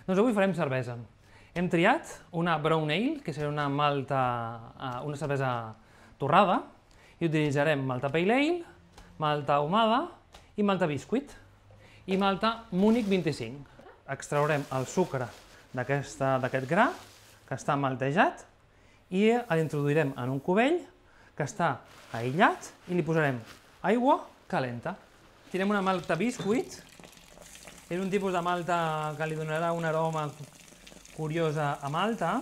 Doncs avui farem cervesa. Hem triat una Brown Ale, que serà una cervesa torrada, i utilitzarem malta Pale Ale, malta ahumada i malta Biscuit, i malta Múnich 25. Extraurem el sucre d'aquest gra, que està maltejat, i l'introduirem en un cubell que està aïllat i li posarem aigua calenta. Tirem una malta Biscuit, és un tipus de malta que li donarà un aroma curiosa a malta.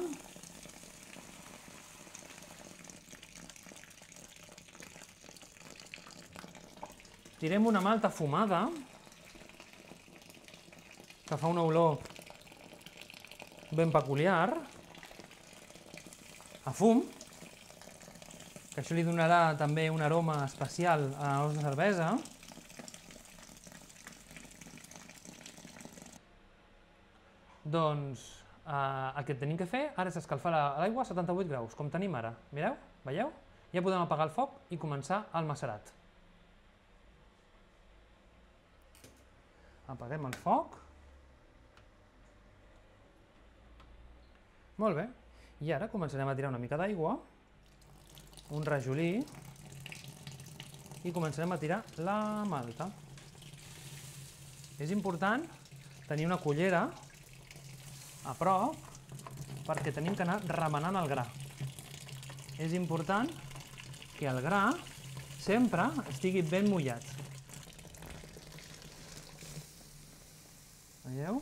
Tirem una malta fumada, que fa una olor ben peculiar, a fum, que això li donarà també un aroma especial a la nostra cervesa. Doncs el que tenim que fer ara és escalfar l'aigua a 78 graus, com tenim ara. Mireu? Veieu? Ja podem apagar el foc i començar el macerat. Apaguem el foc. Molt bé. I ara començarem a tirar una mica d'aigua, un rajolí, i començarem a tirar la malta. És important tenir una cullera a prop perquè tenim que anar remenant el gra. És important que el gra sempre estigui ben mullat. Veieu?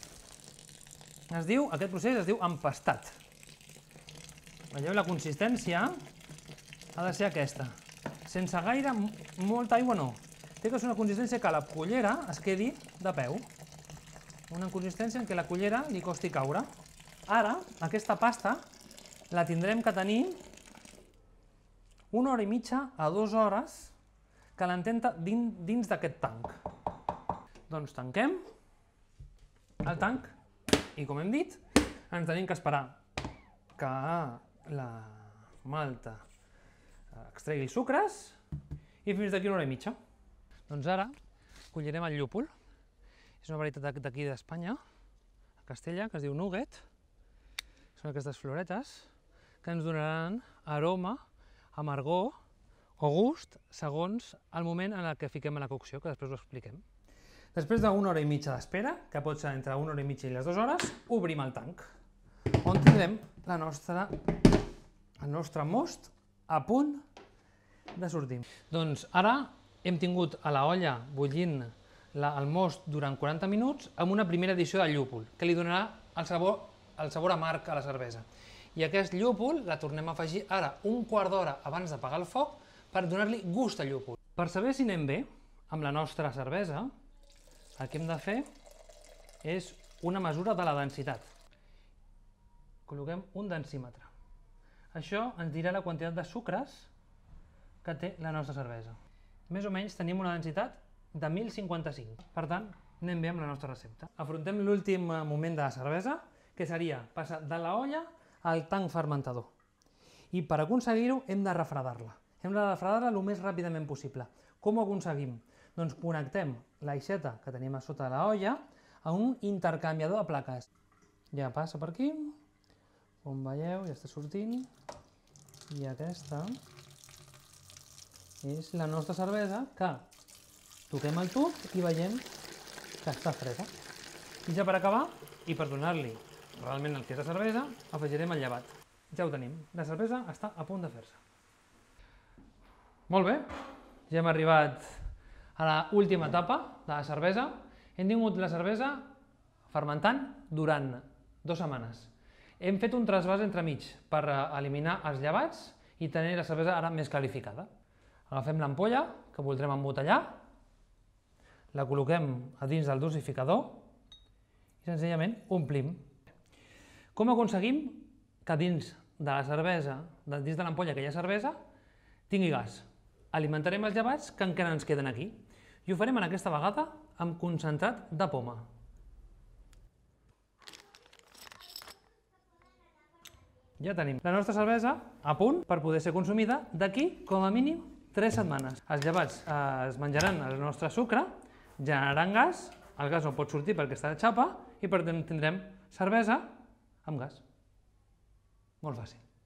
Aquest procés es diu empastat. Veieu, la consistència ha de ser aquesta. Sense gaire, molta aigua no. Té que ser una consistència que la cullera es quedi de peu. Una consistència en què la cullera li costi caure. Ara, aquesta pasta la tindrem que tenir 1 hora i mitja a 2 hores calententa dins d'aquest tanc. Doncs tanquem el tanc i, com hem dit, ens tenim que esperar que la malta extregui sucres i fins d'aquí 1 hora i mitja. Doncs ara collirem el llúpol. És una varietat d'aquí d'Espanya, a Castella, que es diu Nugget. Són aquestes floretes que ens donaran aroma, amargor o gust segons el moment en què fiquem a la cocció, que després ho expliquem. Després d'1 hora i mitja d'espera, que pot ser entre 1 hora i mitja i les 2 hores, obrim el tanc, on tindrem el nostre most a punt de sortir. Doncs ara hem tingut a l'olla bullint el most durant 40 minuts amb una primera edició de llúpol, que li donarà el sabor amarg a la cervesa. I aquest llúpol la tornem a afegir ara 1/4 d'hora abans d'apagar el foc per donar-li gust al llúpol. Per saber si anem bé amb la nostra cervesa, el que hem de fer és una mesura de la densitat. Col·loquem un densímetre. Això ens dirà la quantitat de sucres que té la nostra cervesa. Més o menys tenim una densitat de 1055. Per tant, anem bé amb la nostra recepta. Afrontem l'últim moment de la cervesa, que seria passar de l'olla al tanc fermentador. I per aconseguir-ho hem de refredar-la. Hem de refredar-la el més ràpidament possible. Com ho aconseguim? Doncs connectem l'aixeta que tenim a sota de l'olla a un intercanviador de plaques. Ja passa per aquí, com veieu, ja està sortint. I aquesta és la nostra cervesa que toquem el tub i veiem que està freda. I ja per acabar, i per donar-li realment el que és la cervesa, afegirem el llevat. Ja ho tenim, la cervesa està a punt de fer-se. Molt bé, ja hem arribat a l'última etapa de la cervesa. Hem tingut la cervesa fermentant durant 2 setmanes. Hem fet un trasbàs entremig per eliminar els llevats i tenir la cervesa ara més clarificada. Agafem l'ampolla que voldrem embotellar, la col·loquem a dins del dosificador i senzillament omplim. Com aconseguim que dins de la cervesa, dins de l'ampolla que hi ha cervesa, tingui gas? Alimentarem els llevats que encara ens queden aquí. I ho farem en aquesta vegada amb concentrat de poma. Ja tenim la nostra cervesa a punt per poder ser consumida d'aquí, com a mínim, 3 setmanes. Els llevats es menjaran el nostre sucre, generaran gas el gas no pot sortir perquè està de xapa i per tant tindrem cervesa amb gas. Molt fàcil.